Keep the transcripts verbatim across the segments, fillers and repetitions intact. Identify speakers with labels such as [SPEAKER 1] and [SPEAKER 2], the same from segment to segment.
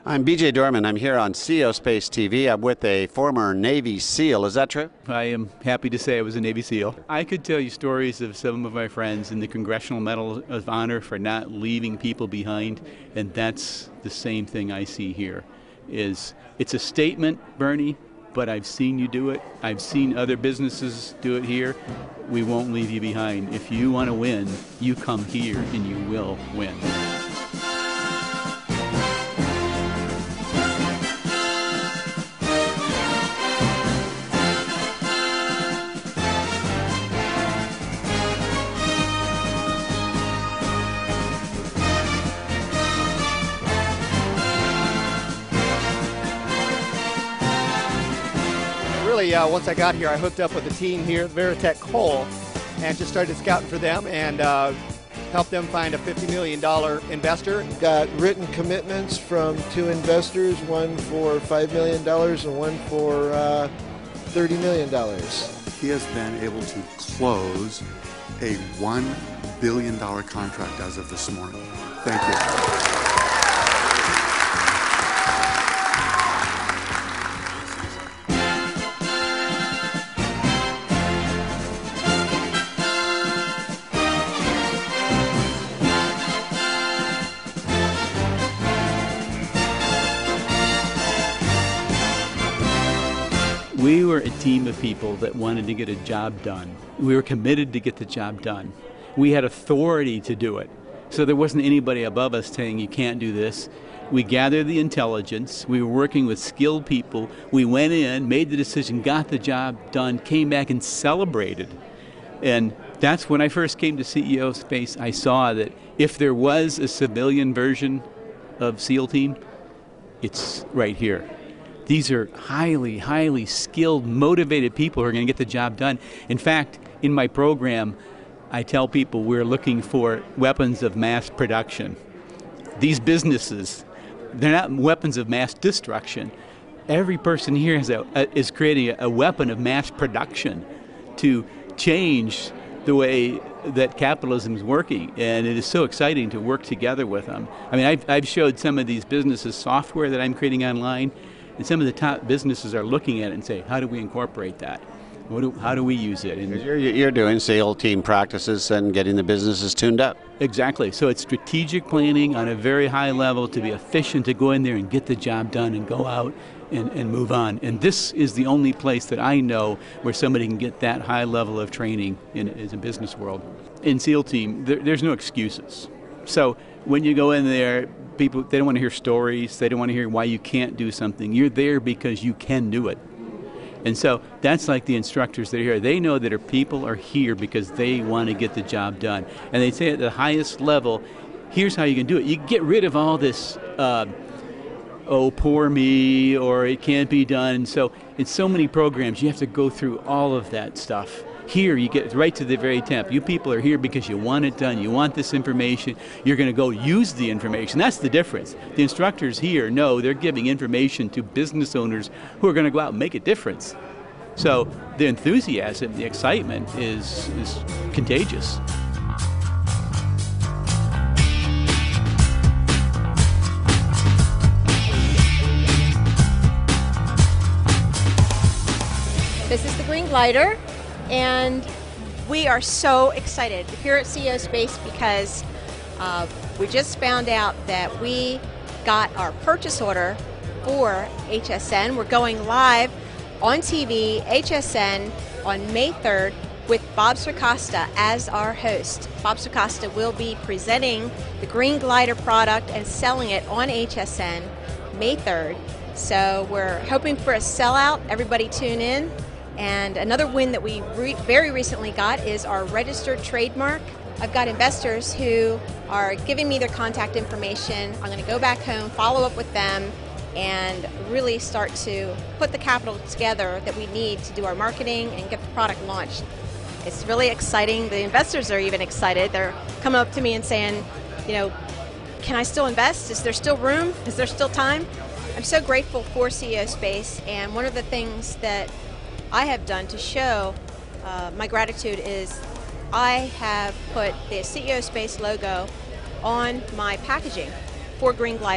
[SPEAKER 1] I'm B J Dorman. I'm here on C E O Space T V. I'm with a former Navy SEAL. Is that true?
[SPEAKER 2] I am happy to say I was a Navy SEAL. I could tell you stories of some of my friends in the Congressional Medal of Honor for not leaving people behind, and that's the same thing I see here. Is it's a statement, Bernie, but I've seen you do it. I've seen other businesses do it here. We won't leave you behind. If you want to win, you come here and you will win.
[SPEAKER 3] Really, uh, once I got here, I hooked up with the team here at Veritech Coal and just started scouting for them and uh, helped them find a fifty million dollar investor.
[SPEAKER 4] Got written commitments from two investors, one for five million dollars and one for uh, thirty million dollars.
[SPEAKER 5] He has been able to close a one billion dollar contract as of this morning. Thank you.
[SPEAKER 2] We were a team of people that wanted to get a job done. We were committed to get the job done. We had authority to do it. So there wasn't anybody above us saying you can't do this. We gathered the intelligence. We were working with skilled people. We went in, made the decision, got the job done, came back and celebrated. And that's when I first came to C E O Space. I saw that if there was a civilian version of SEAL Team, it's right here. These are highly, highly skilled, motivated people who are going to get the job done. In fact, in my program, I tell people we're looking for weapons of mass production. These businesses, they're not weapons of mass destruction. Every person here has a, a, is creating a, a weapon of mass production to change the way that capitalism is working, and it is so exciting to work together with them. I mean, I've, I've showed some of these businesses software that I'm creating online, and some of the top businesses are looking at it and say, how do we incorporate that? What do, how do we use it? And
[SPEAKER 1] you're, you're doing SEAL team practices and getting the businesses tuned up.
[SPEAKER 2] Exactly. So it's strategic planning on a very high level to be efficient, to go in there and get the job done and go out and, and move on. And this is the only place that I know where somebody can get that high level of training in, in the business world. In SEAL team, there, there's no excuses. So when you go in there, people, they don't want to hear stories. They don't want to hear why you can't do something. You're there because you can do it. And so that's like the instructors that are here. They know that our people are here because they want to get the job done. And they say at the highest level, here's how you can do it. You get rid of all this, uh, oh, poor me, or it can't be done. So in so many programs, you have to go through all of that stuff. Here, you get right to the very temp. You people are here because you want it done. You want this information. You're going to go use the information. That's the difference. The instructors here know they're giving information to business owners who are going to go out and make a difference. So the enthusiasm, the excitement is, is contagious.
[SPEAKER 6] This is the Green Glider. And we are so excited here at C E O Space because uh, we just found out that we got our purchase order for H S N. We're going live on T V, H S N, on May third with Bob Circosta as our host. Bob Circosta will be presenting the Green Glider product and selling it on H S N May third. So we're hoping for a sellout. Everybody tune in. And another win that we re very recently got is our registered trademark. I've got investors who are giving me their contact information. I'm going to go back home, follow up with them, and really start to put the capital together that we need to do our marketing and get the product launched. It's really exciting. The investors are even excited. They're coming up to me and saying, you know, can I still invest? Is there still room? Is there still time? I'm so grateful for C E O Space, and one of the things that I have done to show uh, my gratitude is I have put the C E O Space logo on my packaging for Green Glider.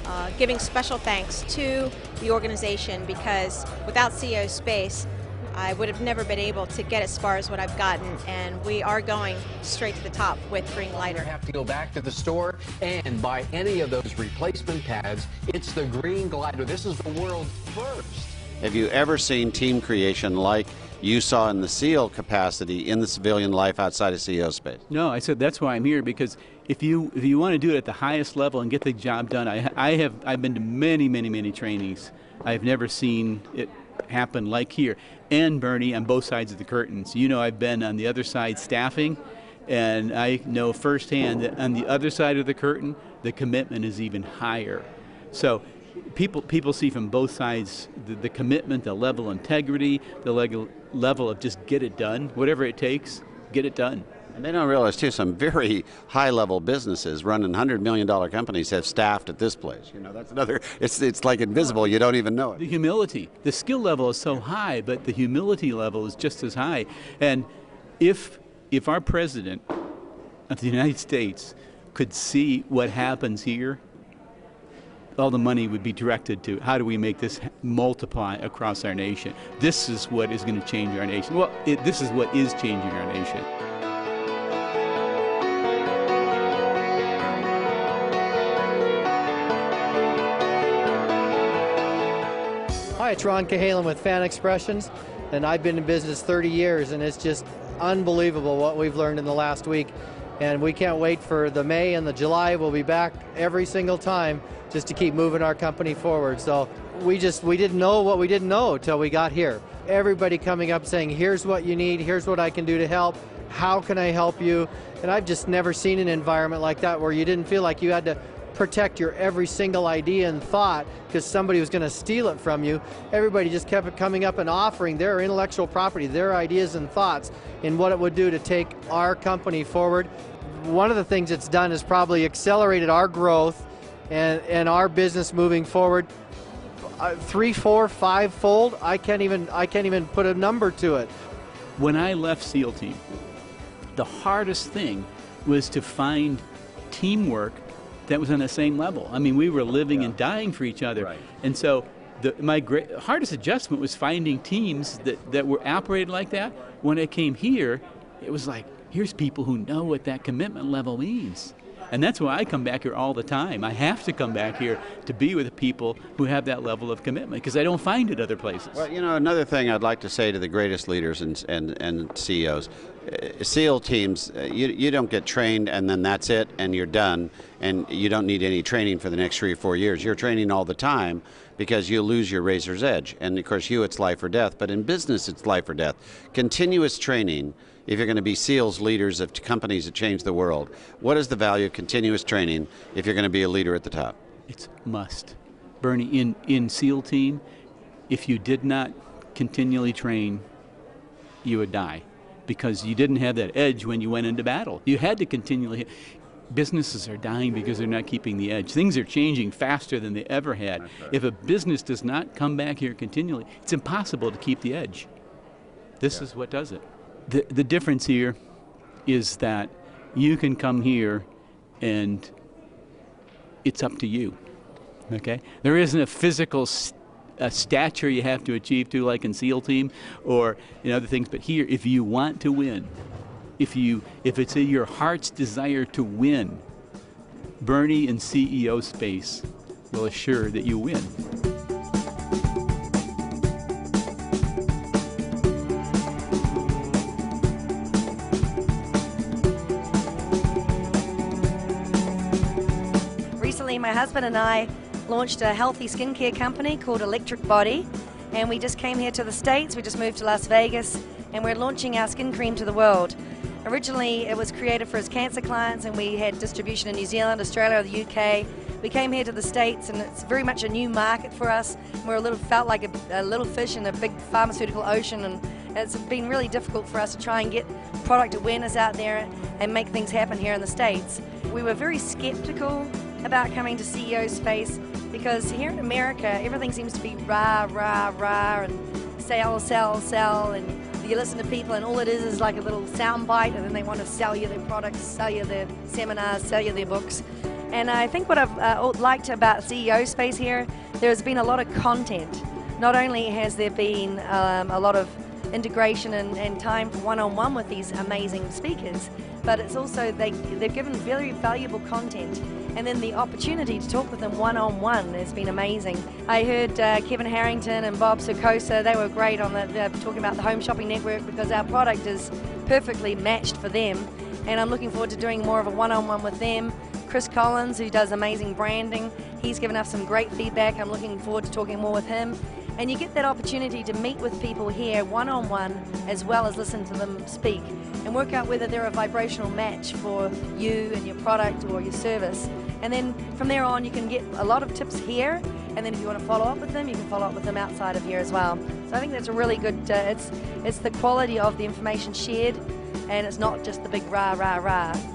[SPEAKER 6] uh, giving special thanks to the organization, because without C E O Space, I would have never been able to get as far as what I've gotten, and we are going straight to the top with Green Glider.
[SPEAKER 7] You have to go back to the store and buy any of those replacement pads. It's the Green Glider. This is the world's first.
[SPEAKER 1] Have you ever seen team creation like you saw in the SEAL capacity in the civilian life outside of C E O Space?
[SPEAKER 2] No, I said that's why I'm here, because if you if you want to do it at the highest level and get the job done, I I have I've been to many many many trainings. I've never seen it happen like here. And Bernie, on both sides of the curtains. You know, I've been on the other side staffing, and I know firsthand that on the other side of the curtain, the commitment is even higher. So people people see from both sides the, the commitment, the level of integrity, the legal, level of just get it done, whatever it takes, get it done.
[SPEAKER 1] And they don't realize, too, some very high-level businesses running one hundred million dollar companies have staffed at this place. You know, that's another, it's it's like invisible. You don't even know it.
[SPEAKER 2] The humility. The skill level is so high, but the humility level is just as high. And if if our president of the United States could see what happens here, all the money would be directed to how do we make this multiply across our nation. This is what is going to change our nation. Well, it, this is what is changing our nation.
[SPEAKER 8] Hi, it's Ron Cahalan with Fan Expressions, and I've been in business thirty years, and it's just unbelievable what we've learned in the last week. And we can't wait for the May and the July. We'll be back every single time just to keep moving our company forward. So we just, we didn't know what we didn't know till we got here. Everybody coming up saying, here's what you need, here's what I can do to help, how can I help you? And I've just never seen an environment like that where you didn't feel like you had to protect your every single idea and thought because somebody was going to steal it from you. Everybody just kept coming up and offering their intellectual property, their ideas and thoughts in what it would do to take our company forward. One of the things it's done is probably accelerated our growth and, and our business moving forward uh, three, four, five fold. I can't even I can't even put a number to it.
[SPEAKER 2] When I left SEAL Team, the hardest thing was to find teamwork that was on the same level. I mean, we were living yeah. and dying for each other.
[SPEAKER 1] Right.
[SPEAKER 2] And so the, my great, hardest adjustment was finding teams that, that were operated like that. When I came here, it was like, here's people who know what that commitment level means. And that's why I come back here all the time. I have to come back here to be with people who have that level of commitment, because I don't find it other places.
[SPEAKER 1] Well, you know, another thing I'd like to say to the greatest leaders and, and, and C E Os, uh, SEAL teams, uh, you, you don't get trained and then that's it and you're done, and you don't need any training for the next three or four years. You're training all the time because you lose your razor's edge. And of course, you, it's life or death, but in business, it's life or death. Continuous training. If you're going to be SEALs, leaders of companies that change the world, what is the value of continuous training if you're going to be a leader at the top?
[SPEAKER 2] It's must. Bernie, in, in SEAL Team, if you did not continually train, you would die, because you didn't have that edge when you went into battle. You had to continually. Businesses are dying because they're not keeping the edge. Things are changing faster than they ever had. Right. If a business does not come back here continually, it's impossible to keep the edge. This yeah. is what does it. The, the difference here is that you can come here and it's up to you, okay? There isn't a physical st a stature you have to achieve to, like in SEAL Team or in other things, but here, if you want to win, if, you, if it's in your heart's desire to win, Bernie and C E O Space will assure that you win.
[SPEAKER 9] My husband and I launched a healthy skincare company called Electric Body, and we just came here to the States. We just moved to Las Vegas, and we're launching our skin cream to the world. Originally, it was created for his cancer clients, and we had distribution in New Zealand, Australia, the U K. We came here to the States, and it's very much a new market for us. We're a little felt like a, a little fish in a big pharmaceutical ocean, and it's been really difficult for us to try and get product awareness out there and make things happen here in the States. We were very skeptical about coming to C E O Space because here in America everything seems to be rah, rah, rah, and sell, sell, sell, and you listen to people and all it is is like a little sound bite, and then they want to sell you their products, sell you their seminars, sell you their books. And I think what I've uh, liked about C E O Space here, there's been a lot of content. Not only has there been um, a lot of integration and, and time for one-on-one with these amazing speakers, but it's also they, they've given very valuable content, and then the opportunity to talk with them one-on-one has been amazing. I heard uh, Kevin Harrington and Bob Sukosa, they were great on the, uh, talking about the Home Shopping Network, because our product is perfectly matched for them, and I'm looking forward to doing more of a one-on-one with them. Chris Collins, who does amazing branding, he's given us some great feedback. I'm looking forward to talking more with him. And you get that opportunity to meet with people here one-on-one, as well as listen to them speak and work out whether they're a vibrational match for you and your product or your service. And then from there on, you can get a lot of tips here, and then if you want to follow up with them, you can follow up with them outside of here as well. So I think that's a really good, uh, it's, it's the quality of the information shared, and it's not just the big rah, rah, rah.